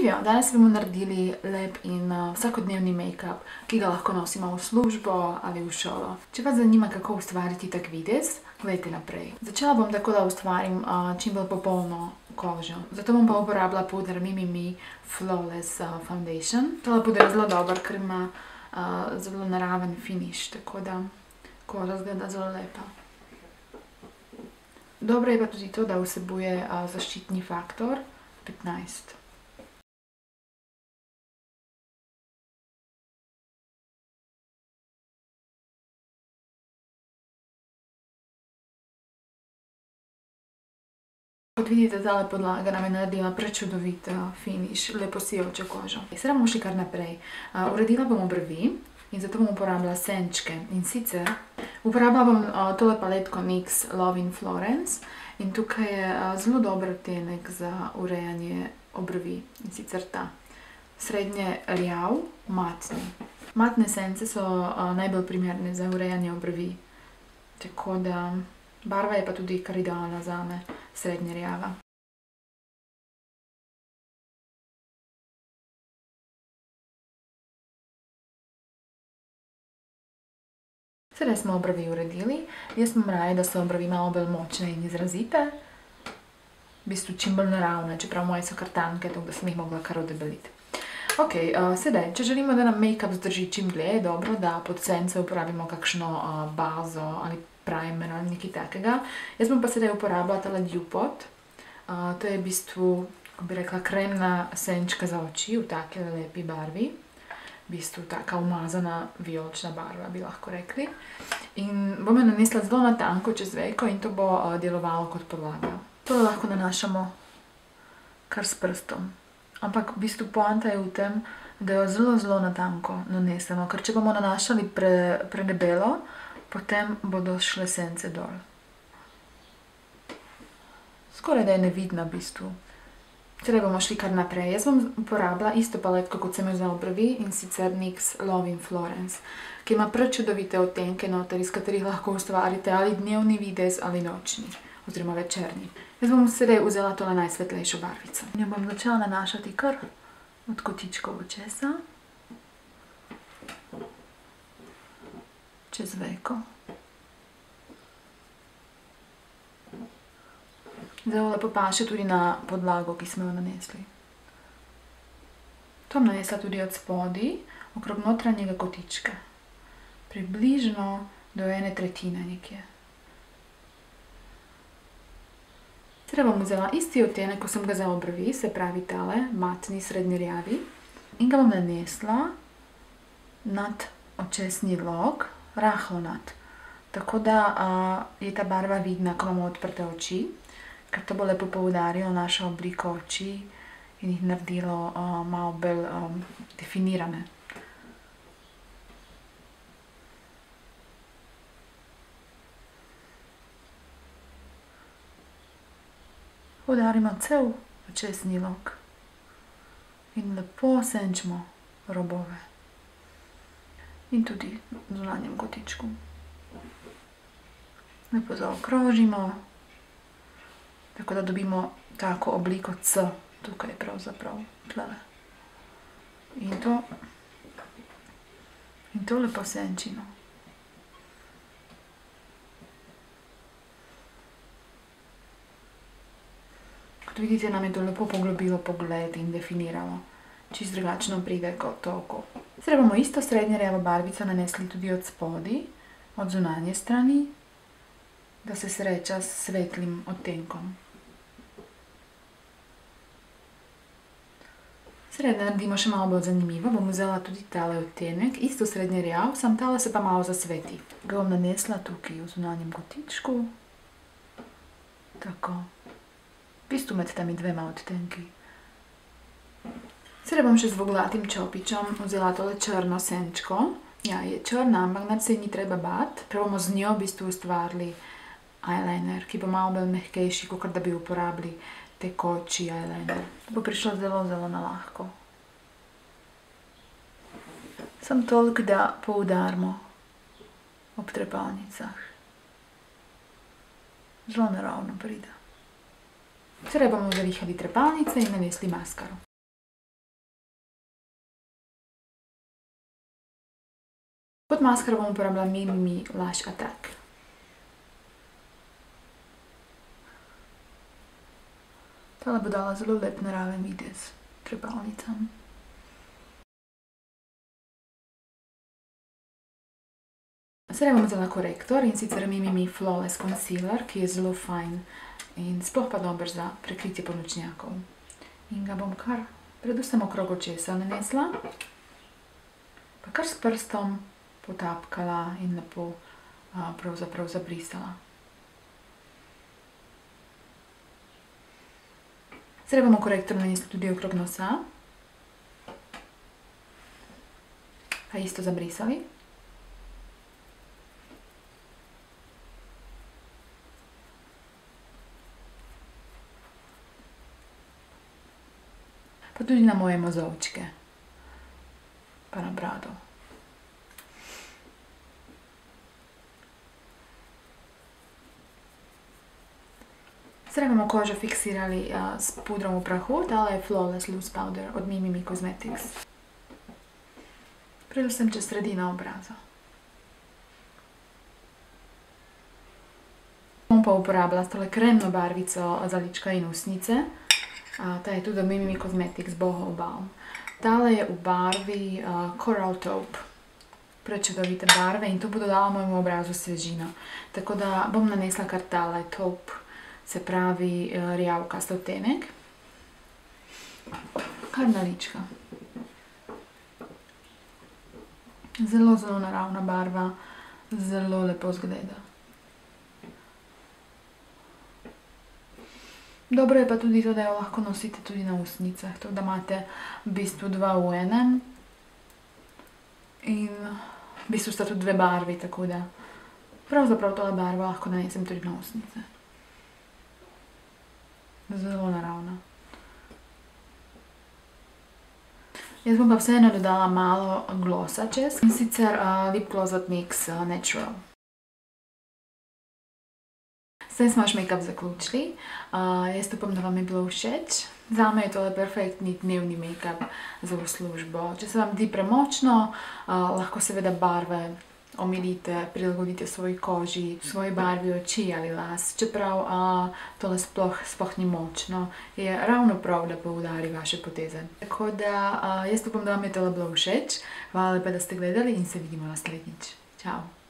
Živjo, danes bomo naredili lep in vsakodnevni make-up, ki ga lahko nosimo v službo ali v šolo. Če vas zanima, kako ustvariti tak videz, gledajte naprej. Začela bom tako, da ustvarim čim bolj popolno kožo. Zato bom pa uporabila puder Mimimi Flawless Foundation. Tole puder je zelo dober, ker ima zelo naraven finish, tako da koža izgleda zelo lepa. Dobro je pa tudi to, da vsebuje zaščitni faktor 15. Kot vidite, tale podlaga nam je naredila prečudovit finish, lepo sijočo kožo. Sedaj bomo šli kar naprej. Uredila bom obrvi in zato bom uporabila senčke. In sicer uporabila bom tole paletko NYX Love in Florence in tukaj je zelo dober odtenek za urejanje obrvi. In sicer ta srednje rjav, matni. Matne sence so najbolj primerne za urejanje obrvi. Tako da barva je pa tudi kar idealna zame, srednje rjava. Sedaj smo obrvi uredili. Jaz imam raje, da so obrvi malo bolj močne in izrazite. V bistvu čim bolj naravne, čeprav moje so kar tanke, tako da sem jih mogla kar odebeliti. Ok, sedaj, če želimo, da nam make-up zdrži čim dlje, je dobro, da pod sence uporabimo kakšno bazo ali primer ali nekaj takega. Jaz bom pa sedaj uporabila tale Dupot. To je v bistvu, kako bi rekla, kremna senčka za oči v taki lepi barvi. V bistvu taka umazana vijolična barva, bi lahko rekli. In bom jo nanesla zelo na tanko čez veko in to bo delovalo kot podlaga. To lahko nanašamo kar s prstom. Ampak v bistvu poanta je v tem, da jo zelo na tanko nanesemo, ker če bomo nanašali predebelo, potem bodo šle sence dol. Skoraj da je nevidna v bistvu. Sedaj bomo šli kar naprej. Jaz bom uporabila isto paletko, kot sem jo za obrvi, in sicer NYX Love in Florence, ki ima prečudovite odtenke noter, iz katerih lahko ustvarite ali dnevni videz ali nočni, oziroma večerni. Jaz bom sedaj vzela tole najsvetlejšo barvico. Jo bom začela nanašati kar od kotičkov očesa, čez veko. Zelo lepo paše tudi na podlago, ki smo jo nanesli. To bom nanesla tudi od spodaj, okrog notranjega kotička. Približno do 1/3 nekje. Sedaj bom vzela isti odtenek, ko sem ga za obrvi, se pravi tale, matni, srednje rjavi. In ga bom nanesla nad očesni lok, rahlo nad. Tako da je ta barva vidna, ko imamo odprte oči. Ker to bo lepo poudarilo našo obliko oči in jih naredilo malo bolj definirane. Poudarimo cel očesni lok in lepo senčimo robove in tudi v zunanjem kotičku. Lepo zaokrožimo. Tako da dobimo tako obliko C, tukaj pravzaprav, tlele. In to lepo senčimo. Kot vidite, nam je to lepo poglobilo pogled in definiralo. Čist drugačno pride kot to oko. Sedaj bomo isto srednje rjavo barvico nanesli tudi od spodaj, od zunanje strani, da se sreča s svetlim odtenkom. Sedaj, da naredimo še malo bolj zanimivo, bom vzela tudi tale odtenek, isto srednje rjav, samo tale se pa malo zasveti. Ga bom nanesla tukaj v zunanjem kotičku. Tako. V bistvu med temi dvema odtenki. Sedaj bom še z voglatim čopičem vzela tole črno senčko. Ja, je črna, ampak nad se ji ni treba bati. Prav bomo z njo v bistvu ustvarili eyeliner, ki bo malo bolj mehkejši, kot da bi uporabili tekoči eyeliner. To bo prišlo zelo na lahko. Samo toliko, da poudarimo ob trepalnicah. Zelo naravno pride. Sedaj bomo zavihali trepalnice in nanesli maskaro. Pod maskaro bom uporabila Mimimi Lash Attack. Tale bo dala zelo lep naraven videz trepalnicam. Sedaj bom vzela korektor, in sicer Mimimi Flawless Concealer, ki je zelo fajn in sploh pa dober za prekritje ponočnjakov. In ga bom kar predvsem okrog očesa nanesla, pa kar s prstom potapkala in lepo pravzaprav zabrisala. Sedaj bomo korektor nanesli tudi okrog nosa, pa isto zabrisali. Pa tudi na moje mozolčke, pa na brado. Sedaj bomo kožo fiksirali s pudrom v prahu, tale je Flawless Loose Powder od Mimimi Cosmetics. Predvsem čez sredino obraza. Bom pa uporabila tole kremno barvico za lička in usnice. Ta je tudi od Mimimi Cosmetics Boho Balm. Tale je v barvi Coral Taupe. Prečudovite barve in to bo dodala mojemu obrazu svežino. Tako da bom nanesla kar tale taupe, se pravi rjavkast odtenek. Kar na lička. Zelo, zelo naravna barva, zelo lepo zgleda. Dobro je pa tudi to, da jo lahko nosite tudi na usnicah, tako da imate v bistvu dva v enem. In v bistvu sta tudi dve barvi, tako da pravzaprav tole barvo lahko nanesem tudi na usnice. Zelo naravna. Jaz bom pa vseeno dodala malo glosa čez, in sicer Lip Gloss od NYX Natural. Zdaj smo make-up zaključili. Jaz upam, da vam je bilo všeč. Zame je tole perfektni dnevni make-up za v službo. Če se vam zdi premočno, lahko seveda barve omilite, prilagodite svoji koži, svoji barvi oči ali las. Čeprav tole sploh ni močno, je ravno prav, da poudari vaše poteze. Tako da jaz upam, da vam je tole bilo všeč. Hvala lepa, da ste gledali in se vidimo naslednjič. Čau!